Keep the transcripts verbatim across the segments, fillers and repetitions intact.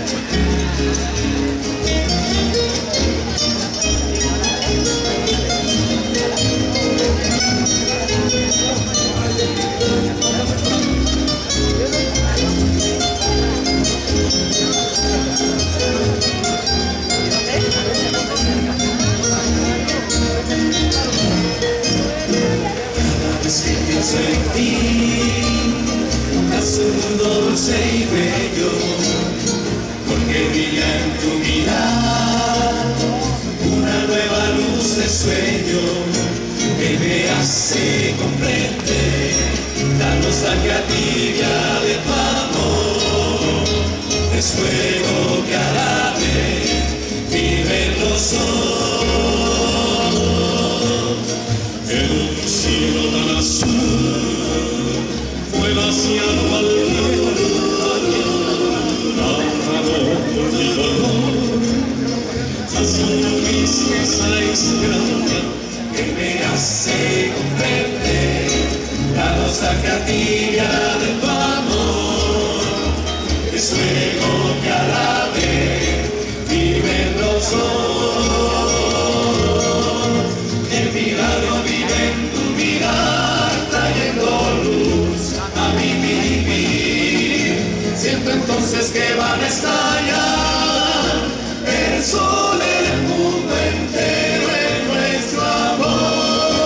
Pienso en ti, es un mundo dulce y bello, porque brilla en tu mirada una nueva luz de sueño que me hace comprender la nostalgia tibia de tu amor. Es fuego que a la vez vive en los ojos. El cielo tan azul fue vaciado al amor por mi dolor, hacia una tristeza extraña que me hace comprender la nostalgia tibia de tu amor. Es fuego que a la vez vive en los ojos. El milagro vive en tu mirar, trayendo luz a mi vivir. Siento entonces que van a estallar el sol, el mundo entero en nuestro amor.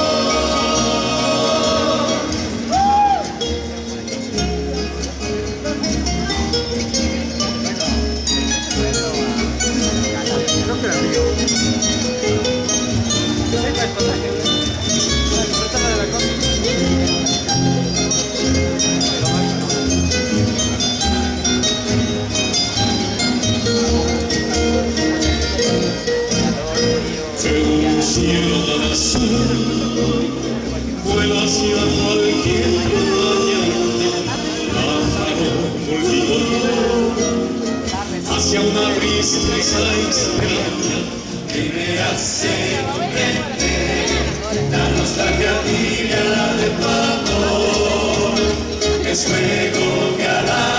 El cielo tan azul fue vaciado cualquier mañana, pájaro olvidó hacia una tristeza extraña que me hace comprender la nostalgia tibia de tu amor. Es fuego que a la